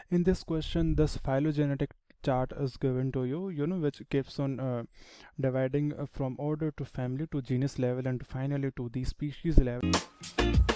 In this question, this phylogenetic chart is given to you, which keeps on dividing from order to family to genus level and finally to the species level.